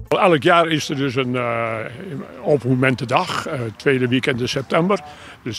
Elk jaar is er dus een Open Monumentendag, tweede weekend in september. Dus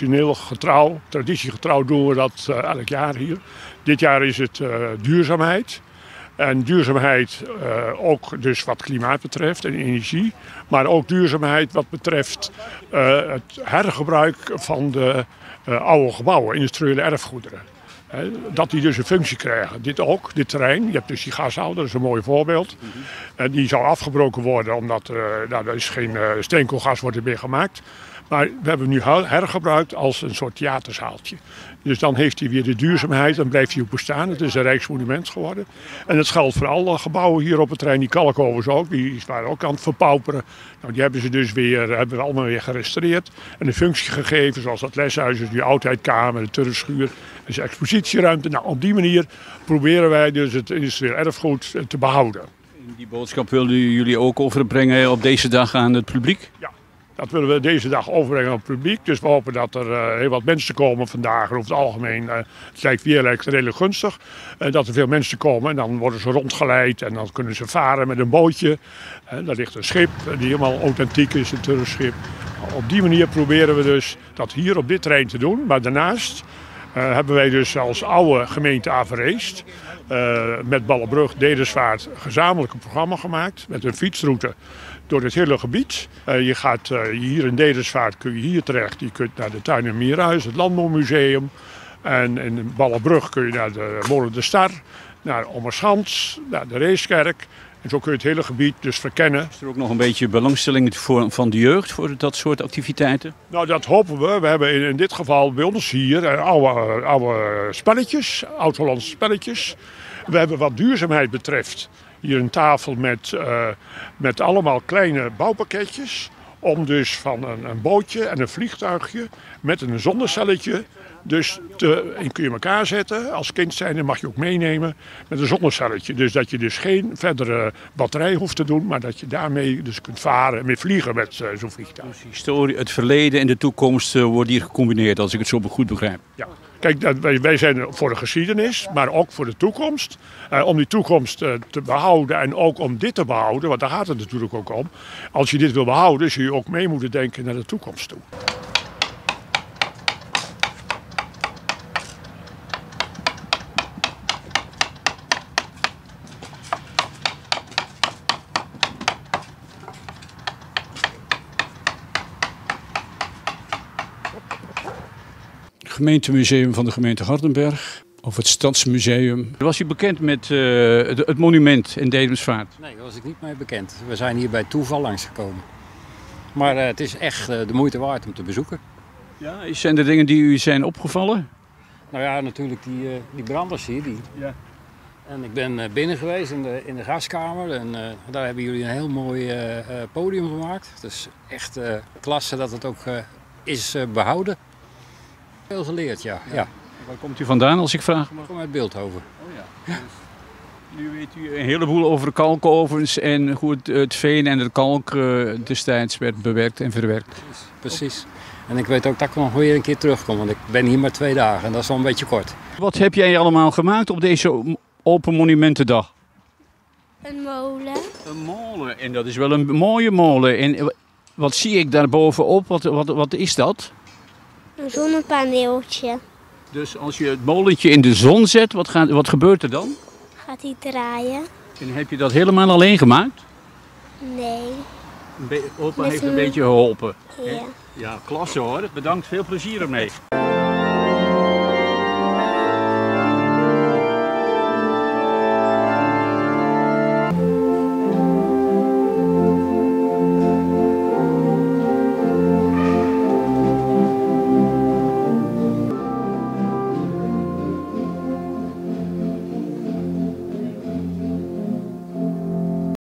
traditiegetrouw doen we dat elk jaar hier. Dit jaar is het duurzaamheid. En duurzaamheid ook dus wat klimaat betreft en energie. Maar ook duurzaamheid wat betreft het hergebruik van de oude gebouwen, industriële erfgoederen. Dat die dus een functie krijgen. Dit ook, dit terrein. Je hebt dus die gashouder, dat is een mooi voorbeeld. Die zou afgebroken worden omdat er is geen steenkoolgas wordt er meer gemaakt. Maar we hebben hem nu hergebruikt als een soort theaterzaaltje. Dus dan heeft hij weer de duurzaamheid en blijft hij ook bestaan. Het is een rijksmonument geworden. En dat geldt voor alle gebouwen hier op het terrein. Die kalkovers ook, die waren ook aan het verpauperen. Nou, die hebben ze dus hebben we allemaal weer gerestaureerd. En een functie gegeven, zoals dat leshuis, dus die oudheidkamer, de turfschuur. Dus expositieruimte. Nou, op die manier proberen wij dus het industrieel erfgoed te behouden. En die boodschap wilden jullie ook overbrengen op deze dag aan het publiek? Ja. Dat willen we deze dag overbrengen aan het publiek. Dus we hopen dat er heel wat mensen komen vandaag. Over het algemeen, het lijkt redelijk gunstig. Dat er veel mensen komen en dan worden ze rondgeleid. En dan kunnen ze varen met een bootje. Daar ligt een schip die helemaal authentiek is, een turfschip. Op die manier proberen we dus dat hier op dit terrein te doen. Maar daarnaast hebben wij dus als oude gemeente Averheest met Ballenbrug, Dedensvaart gezamenlijk een programma gemaakt. Met een fietsroute door het hele gebied. Je gaat hier in Dedensvaart kun je hier terecht. Je kunt naar de Tuin- en Mierhuis, het Landbouwmuseum. En in Ballenbrug kun je naar de Molen de Star, naar Ommerschans, naar de Reeskerk. En zo kun je het hele gebied dus verkennen. Is er ook nog een beetje belangstelling van de jeugd voor dat soort activiteiten? Nou, dat hopen we. We hebben in dit geval bij ons hier oude spelletjes, oud-Hollandse spelletjes. We hebben wat duurzaamheid betreft hier een tafel met allemaal kleine bouwpakketjes. Om dus van een bootje en een vliegtuigje met een zonnecelletje. Dus kun je elkaar zetten. Als kind zijn, dan mag je ook meenemen met een zonnecelletje. Dus dat je dus geen verdere batterij hoeft te doen. Maar dat je daarmee dus kunt varen en vliegen met zo'n vliegtuig. Dus historie, het verleden en de toekomst worden hier gecombineerd, als ik het zo goed begrijp. Ja. Kijk, wij zijn voor de geschiedenis, maar ook voor de toekomst. Om die toekomst te behouden en ook om dit te behouden, want daar gaat het natuurlijk ook om. Als je dit wil behouden, zul je ook mee moeten denken naar de toekomst toe. Gemeentemuseum van de gemeente Hardenberg, of het Stadsmuseum. Was u bekend met het monument in Dedemsvaart? Nee, daar was ik niet mee bekend. We zijn hier bij toeval langsgekomen. Maar het is echt de moeite waard om te bezoeken. Ja, zijn er dingen die u zijn opgevallen? Nou ja, natuurlijk die branders hier. Ja. En ik ben binnen geweest in de gaskamer en daar hebben jullie een heel mooi podium gemaakt. Het is echt klasse dat het ook is behouden. Veel geleerd, ja. Waar komt u vandaan, als ik vraag? Ik kom uit Bilthoven. Oh ja. Dus nu weet u een heleboel over de kalkovens en hoe het veen en het kalk destijds werd bewerkt en verwerkt. Precies. En ik weet ook dat ik nog weer een keer terugkom, want ik ben hier maar 2 dagen en dat is wel een beetje kort. Wat heb jij allemaal gemaakt op deze Open Monumentendag? Een molen. Een molen, en dat is wel een mooie molen. En wat zie ik daar bovenop? Wat is dat? Een zonnepaneeltje. Dus als je het molentje in de zon zet, wat gebeurt er dan? Gaat hij draaien? En heb je dat helemaal alleen gemaakt? Nee. Opa heeft een beetje geholpen. Ja. Ja, klasse hoor. Bedankt, veel plezier ermee.